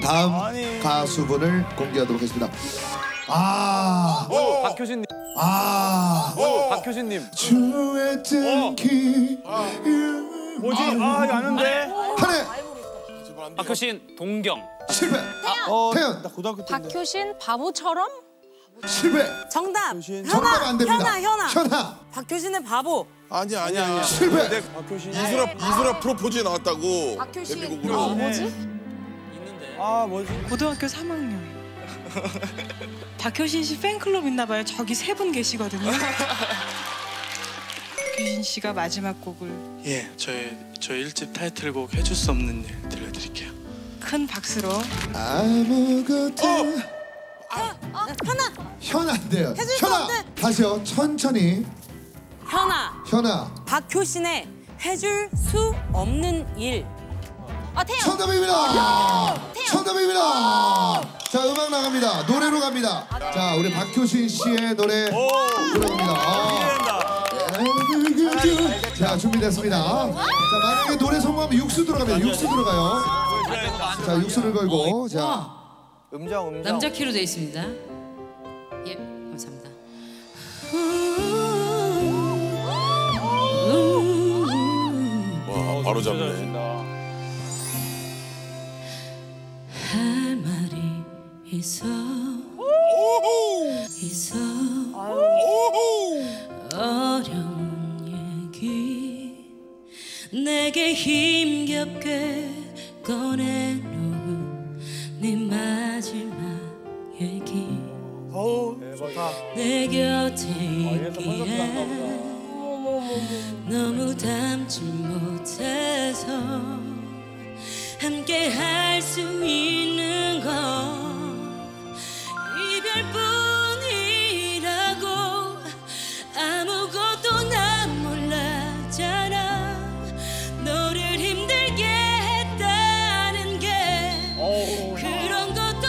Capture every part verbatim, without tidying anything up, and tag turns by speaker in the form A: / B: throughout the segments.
A: 다음
B: 아니.
A: 가수분을 공개하도록 하겠습니다. 아,
B: 오, 박효신님.
A: 아,
B: 오, 박효신님.
A: 주했던 기
B: 뭐지? 아, 이거 아는데.
A: 한해
C: 박효신 동경.
A: 실패.
B: 어,
A: 태연
B: 나 고등학교 때.
D: 박효신 바보처럼?
A: 실패.
E: 정답.
B: 박효신.
A: 정답 안 됩니다.
E: 현아, 현아.
A: 현아
E: 박효신의 바보.
F: 아니야 아니야 아니야.
A: 실패.
B: 내 박효신.
F: 이소라 이소라 프로포즈에 나왔다고.
D: 박효신.
F: 데뷔곡으로.
D: 어, 뭐지?
C: 있는데.
B: 아, 뭐지?
G: 고등학교 삼 학년. 박효신 씨 팬클럽 있나 봐요. 저기 세 분 계시거든요. 박효신 씨가 마지막 곡을
H: 예, 저의 저의 일집 타이틀곡 해줄 수 없는 일 들려드릴게요.
G: 큰 박수로
A: 아무것도
E: 현아.
A: 현아인데요.
E: 해줄 수
A: 현아
E: 없는.
A: 다시요. 천천히.
E: 현아.
A: 현아
E: 박효신의 해줄 수 없는 일.
D: 아, 태연.
A: 정답입니다. 정답입니다. 자, 음악 나갑니다. 노래로 갑니다. 자, 우리 박효신 씨의 노래 들어갑니다. 아. 자, 준비됐습니다. 자, 만약에 노래 성공하면 육수 들어갑니다. 육수 들어가요. 자, 육수를 걸고. 자,
B: 음정, 음정.
I: 남자 키로 돼 있습니다. 예, 감사합니다.
F: 와 바로 잡네.
I: 할 말이 있어 있어 어려운 얘기 내게 힘겹게 꺼내놓은 네 마지막 얘기
B: 어우, 좋다.
I: 내 곁에
B: 이래서 콘서트
I: 있기에
B: 갔나 보다.
I: 너무 담지 못해서 함께 할 수 있는 건 이별뿐이라고 아무것도 난 몰랐잖아 너를 힘들게 했다는 게 그런 것도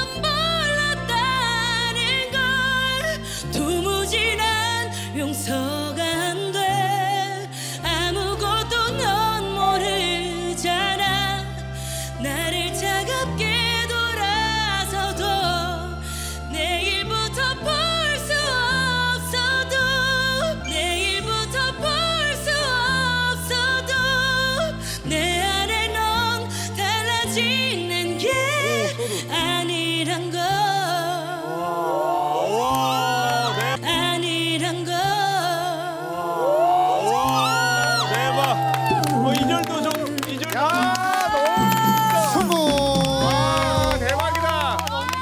I: 몰랐다는 걸 도무지 난 용서가 안 돼 아무것도 넌 모르잖아 나를 차갑게 돌아서도 내일부터 볼 수 없어도 내일부터 볼 수 없어도 내 안에 넌 달라지는 게 아니란 걸 아니란 걸
B: 대박. 뭐 이절도 좀 이절. 야,
A: 성공.
B: 아, 대박이다.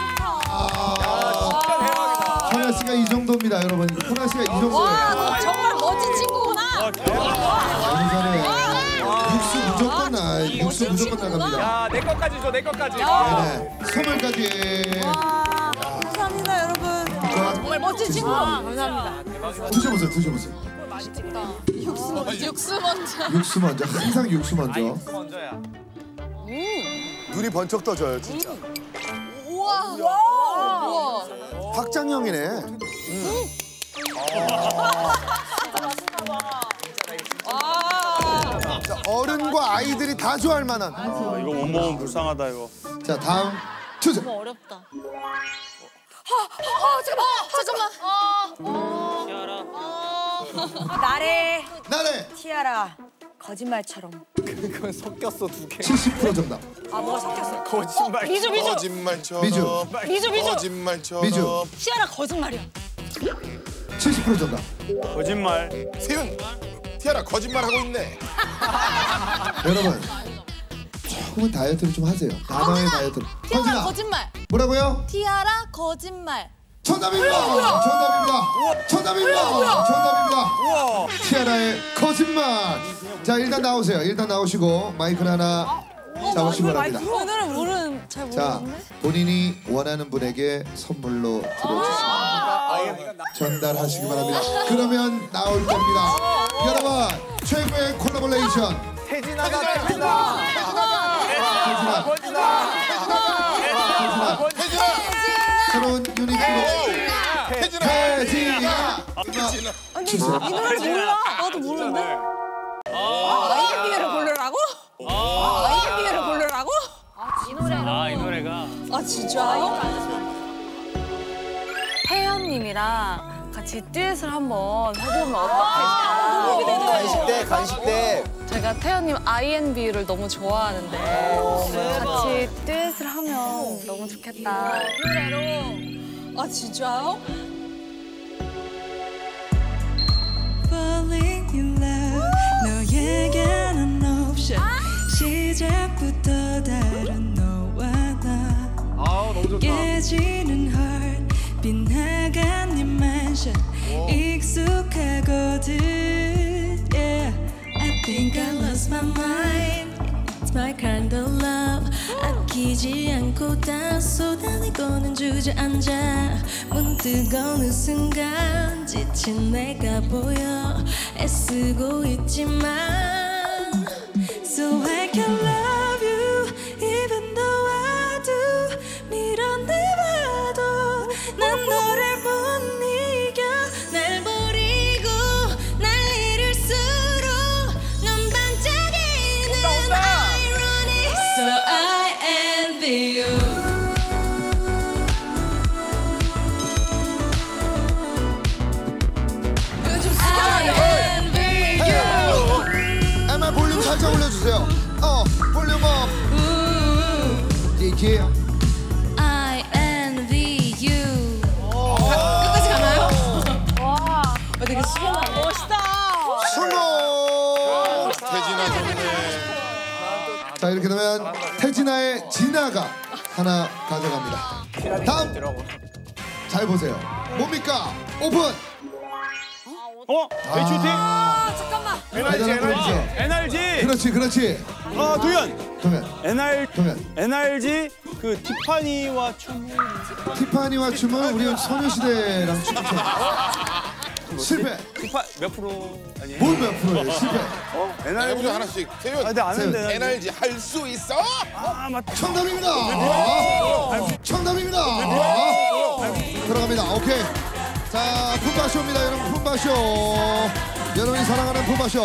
B: 진짜 대박이다.
A: 현아 씨가 이 정도입니다, 여러분. 현아 씨가 이
D: 와,
A: 정도예요.
D: 너 정말 멋진 친구구나.
A: 오늘 전에 육수 무조건 나, 육수 무조건 나갑니다.
B: 야, 내 것까지 줘, 내 것까지.
A: 네, 선물까지.
E: 와, 감사합니다, 여러분.
D: 정말 멋진 친구.
E: 감사합니다.
A: 드셔보세요, 드셔보세요.
D: 육수 먼저. 육수 먼저.
A: 육수 먼저, 항상 육수 먼저.
B: 먼저야.
J: 눈이 번쩍 떠져요, 진짜.
D: 우와. 우와.
J: 박장형이네.
D: 와.
J: 자, 어른과 아이들이 다 좋아할 만한.
B: 아, 이거 못 먹으면 불쌍하다, 이거.
A: 자, 다음 주제.
D: 어렵다. 아, 잠깐만. 잠깐만.
C: 티아라.
E: 나래
A: 나래
E: 티아라 거짓말처럼.
B: 그건 섞였어, 두 개.
A: 칠십 퍼센트 정답.
E: 아 뭐가 섞였어?
B: 거짓말.
D: 미주 미주.
F: 거짓말처럼.
A: 미주.
D: 미주 미주.
F: 거짓말처럼.
A: 미주.
D: 티아라 거짓말이야.
A: 칠십 퍼센트 정답.
B: 거짓말.
F: 세윤. 티아라 거짓말 하고 있네.
A: 여러분, 조금은 다이어트를 좀 하세요. 단어의 다이어트를.
D: 티아라
A: 헌진아,
D: 거짓말.
A: 뭐라고요?
D: 티아라 거짓말.
A: 정답입니다. 정답입니다. 정답입니다. 정답입니다.
B: 우와.
A: 티아라의 거짓말. 자, 일단 나오세요. 일단 나오시고 마이크를 하나 잡으시기 바랍니다.
E: 오늘은 모르는 잘
A: 자,
E: 모르는데.
A: 본인이 원하는 분에게 선물로 드려주시면 전달하시기 바랍니다. 그러면 나올 겁니다. 여러분, 최고의 콜라보레이션
B: 태진아가 태진아.
A: 태진아,
B: 태진아.
A: 태진아, 새로운 유닛으로
F: 태진아.
A: 태진아.
E: 근데 이 노래 몰라? 나도 모르는데. 아이비를 고르라고? 아이비를 고르라고?
D: 이 노래.
C: 아, 이 노래가.
D: 아 진짜요?
E: 태연님이랑 같이 듀엣을 한번 해보면 어떨까요?
B: 간식 때 간식 때.
E: 제가 태연님 아이엔비를 너무 좋아하는데 같이 듀엣을 하면 너무 좋겠다.
D: 아 진짜요?
G: Falling in love 너에게는 옵션 시작부터 다른 너와 나
B: 아 너무 좋다.
G: 깨지는 heart 빗나간 네 mansion 익숙하거든 yeah. I think I lost my mind It's my kind of love 아끼지 않고 다 쏟아내고는 주저앉아 문득 어느 순간 지친 내가 보여 애쓰고 있지만 So I can love you even though I do 밀어내봐도 난 너를 못 이겨 날 버리고 날 잃을수록 넌 반짝이는 ironic So I envy you I envy you
A: 엠알 볼륨 살짝 올려주세요. 어, 볼륨 업. 이게
G: I envy you 끝까지 가나요?
E: 와, 되게 수고하네.
D: 멋있다.
A: 성공.
F: 태진아 좋네.
A: 자 이렇게 되면 태진아의 진아가 하나 가져갑니다. 다음 잘 보세요. 뭡니까? 오픈.
B: 어? 에이치오티?
D: 아 잠깐만.
B: 엔알지 엔알지. 엔알지.
A: 그렇지, 그렇지.
B: 어 도현.
A: 동현,
B: 엔알
A: 동현.
B: 엔알지 그 티파니와 춤.
A: 티파니와 춤은 우리 소녀시대랑 춤춰. 실패.
B: 티파 몇 프로 아니에요?
A: 뭘 몇 프로예요? 실패.
B: 어?
F: 해보자
B: 엔알지.
F: 하나씩.
B: 아
F: 태연.
B: 근데 아는데.
F: 에너지 할 수 있어?
B: 아 맞.
A: 정답입니다. 정답입니다. 들어갑니다. 오케이. 자, 품바쇼입니다, 여러분. 품바쇼. 여러분이 사랑하는 품바쇼.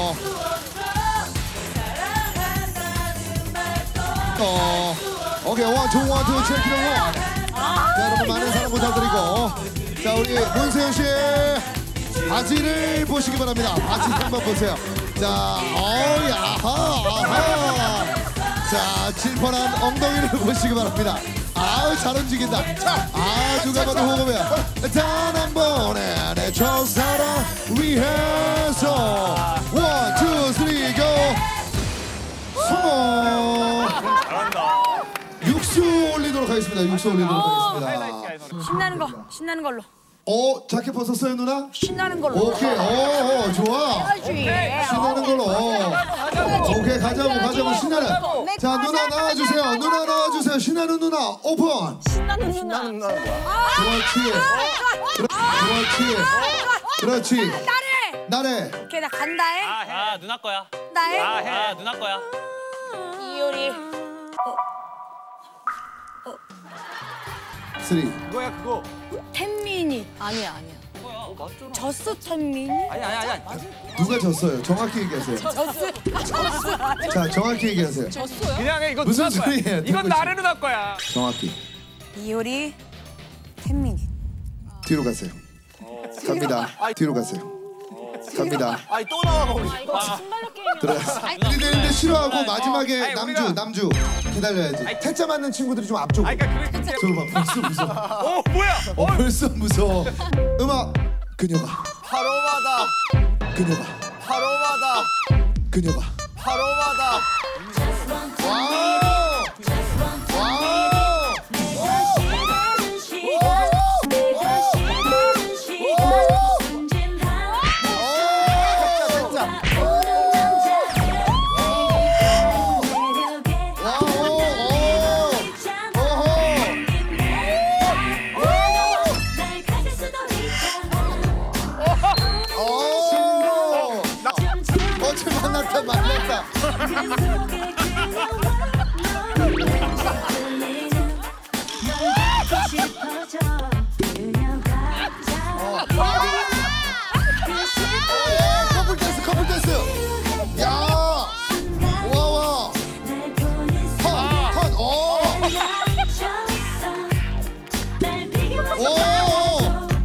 A: 어, 오케이. 원, 투, 원, 투, 체크 원. 자, 여러분 많은 사랑 부탁드리고. 자, 우리 문세윤 씨의 바지를 보시기 바랍니다. 바지 한번 보세요. 자, 어야, 아하, 아하. 자, 칠펀한 엉덩이를 보시기 바랍니다. 아우, 잘 움직인다. 아, 누가 봐도 호흡이야. 단 한 번에 내 첫사랑 위해서 원, 투, 쓰리, 고! 성공!
B: 잘한다.
A: 육수 올리도록 하겠습니다. 육수 올리도록 하겠습니다.
D: 신나는 거, 신나는 걸로.
A: 어, 자켓 벗었어요, 누나?
D: 신나는 걸로.
A: 오케이, 오, 오, 좋아. 신나는 걸로. 오케이, 가자고, 가자고, 신나는. 자, 누나 나와주세요. 누나 나와주세요. 신나는 누나, 오픈.
D: 신나는 누나.
A: 그렇지. 그렇지. 그렇지.
D: 나래.
A: 나래.
D: 오케이 나 간다 해.
C: 아, 해. 아, 누나 거야.
D: 나해.
C: 아, 해. 아, 누나 거야.
D: 이효리.
A: 쓰리.
B: 그거야 그거.
D: 텐민이. 아니야 아니야. 졌어 텐민이.
B: 아니 아니 아니.
A: 누가 졌어요? 정확히 얘기하세요.
D: 졌어. 졌어.
A: 자, 정확히 얘기하세요.
D: 졌어요?
B: 그냥 해 이거
A: 무슨
B: 누나 거야.
A: 소리예요?
B: 이건
A: 누구지?
B: 나래 누나 거야.
A: 정확히.
D: 이효리. 텐민이.
A: 뒤로 가세요. 갑니다. 뒤로 가세요. 갑니다.
B: 아니 또 나와 거기.
A: 들어가세요. 일이 되는데 싫어하고 마지막에
B: 아니,
A: 남주,
B: 우리가-
A: 남주 기다려야지. 태자 맞는 친구들이 좀 앞쪽으로.
B: 아니 그러니까 그래.
A: 저거 봐, 벌써 무서워.
B: 어 뭐야?
A: 어, 벌써 무서워. 음악. 그녀가,
B: 바로마다.
A: 그녀가,
B: 바로마다.
A: 그녀가.
B: 바로마다.
A: 와!